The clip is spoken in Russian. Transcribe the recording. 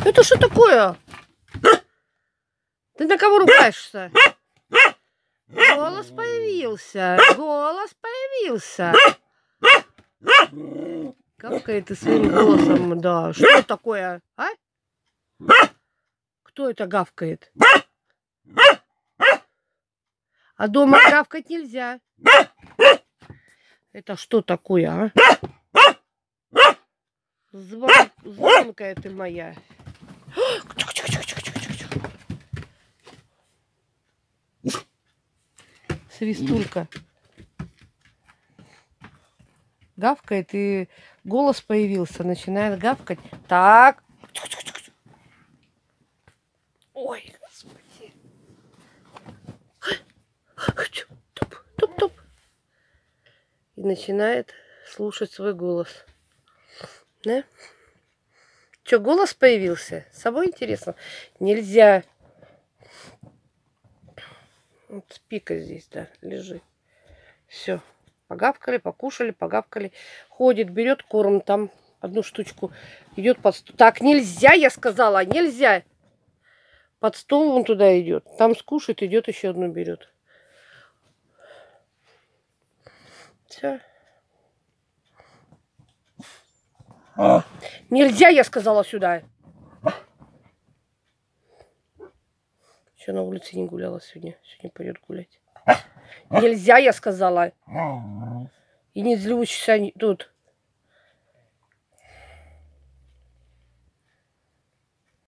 Это что такое? Ты на кого ругаешься? Голос появился. Голос появился. Гавкает ты своим голосом, да. Что это такое, а? Кто это гавкает? А дома гавкать нельзя. Это что такое, а? Звонкая ты моя. Свистулька. Гавкает, и голос появился, начинает гавкать. Так. Ой, господи. Туп-туп. И начинает слушать свой голос. Да? Что, голос появился? С собой интересно? Нельзя. Вот спика здесь, да, лежи. Все. Погавкали, покушали, погавкали. Ходит, берет корм, там одну штучку. Идет под стол. Так, нельзя, я сказала, нельзя. Под стол он туда идет. Там скушает, идет еще одну берет. Все. Нельзя, я сказала, сюда. Еще на улице не гуляла сегодня. Сегодня пойдет гулять. Нельзя, я сказала. И не злючься тут.